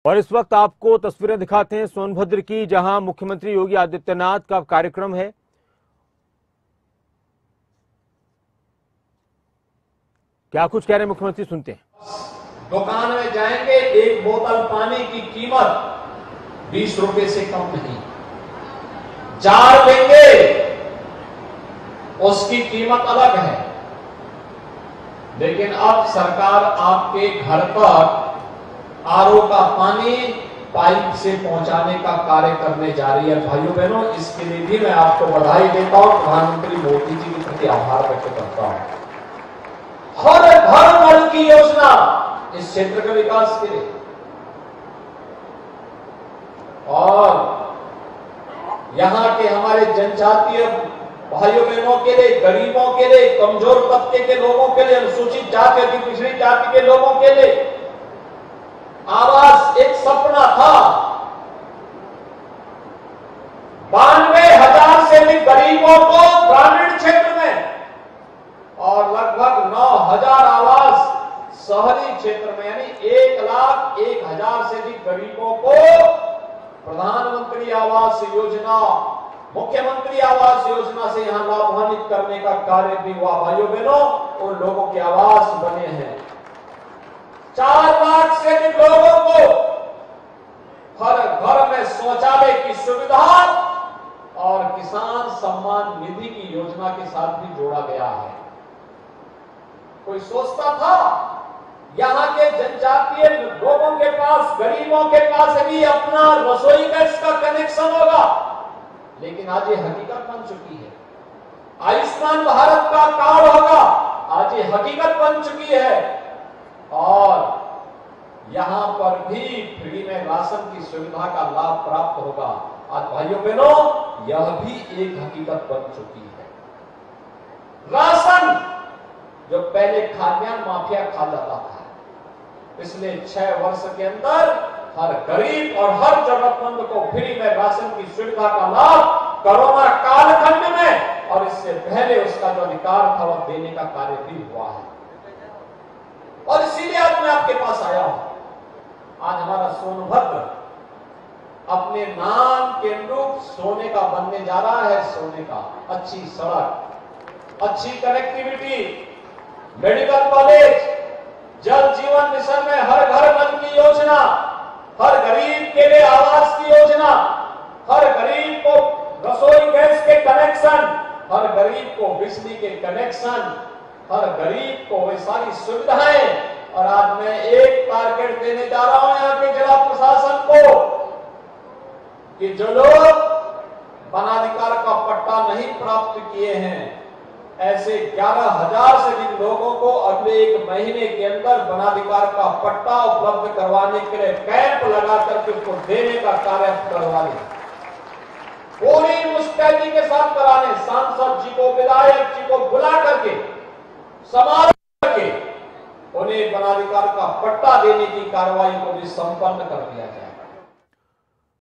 और इस वक्त आपको तस्वीरें दिखाते हैं सोनभद्र की, जहां मुख्यमंत्री योगी आदित्यनाथ का कार्यक्रम है। क्या कुछ कह रहे हैं मुख्यमंत्री, सुनते हैं। दुकान में जाएंगे, एक बोतल पानी की कीमत 20 रुपए से कम नहीं। जार लेंगे, उसकी कीमत अलग है। लेकिन अब सरकार आपके घर पर आरओ का पानी पाइप से पहुंचाने का कार्य करने जा रही है। भाइयों बहनों, इसके लिए भी मैं आपको बधाई देता हूं, प्रधानमंत्री मोदी जी के प्रति आभार व्यक्त करता हूं। हर घर नल की योजना इस क्षेत्र के विकास के लिए, और यहां के हमारे जनजातीय भाइयों बहनों के लिए, गरीबों के लिए, कमजोर तबके के लोगों के लिए, अनुसूचित जाति की पिछड़ी जाति के लोगों के लिए आवास एक सपना था। 92,000 से अधिक गरीबों को ग्रामीण क्षेत्र में और लगभग 9,000 आवास शहरी क्षेत्र में, यानी 1,01,000 से अधिक गरीबों को प्रधानमंत्री आवास योजना, मुख्यमंत्री आवास योजना से यहां लाभान्वित करने का कार्य भी हुआ। भाइयों बहनों, उन लोगों के आवास बने हैं। 4 लाख से अधिक लोगों को हर घर में शौचालय की सुविधा और किसान सम्मान निधि की योजना के साथ भी जोड़ा गया है। कोई सोचता था यहां के जनजातीय लोगों के पास, गरीबों के पास भी अपना रसोई गैस का कनेक्शन होगा, लेकिन आज ये हकीकत बन चुकी है। आयुष्मान भारत का कार्ड होगा, आज ये हकीकत बन चुकी है। और यहां पर भी फ्री में राशन की सुविधा का लाभ प्राप्त होगा। आज भाइयों बहनों, यह भी एक हकीकत बन चुकी है। राशन जो पहले खाद्यान्न माफिया खा जाता था, पिछले 6 वर्ष के अंदर हर गरीब और हर जरूरतमंद को फ्री में राशन की सुविधा का लाभ कोरोना कालखंड में और इससे पहले उसका जो अधिकार था वह देने का कार्य भी हुआ है। और इसीलिए आज मैं आपके पास आया हूं। आज हमारा सोनभद्र अपने नाम के अनुरूप सोने का बनने जा रहा है। सोने का, अच्छी सड़क, अच्छी कनेक्टिविटी, मेडिकल कॉलेज, जल जीवन मिशन में हर घर नल की योजना, हर गरीब के लिए आवास की योजना, हर गरीब को रसोई गैस के कनेक्शन, हर गरीब को बिजली के कनेक्शन, हर गरीब को वे सारी सुविधाएं। और आज मैं एक टारगेट देने जा रहा हूं यहां के जिला प्रशासन को कि जो लोग वनाधिकार का पट्टा नहीं प्राप्त किए हैं, ऐसे 11,000 से अधिक लोगों को अगले 1 महीने के अंदर वनाधिकार का पट्टा उपलब्ध करवाने के लिए कैंप लगा करके उसको देने का कार्य करवाने, पूरी मुस्तैदी के साथ कराने, सांसद जी को, विधायक जी को बुला करके समारोह करके उन्हें वनाधिकार का पट्टा देने की कार्रवाई को भी संपन्न कर दिया जाए।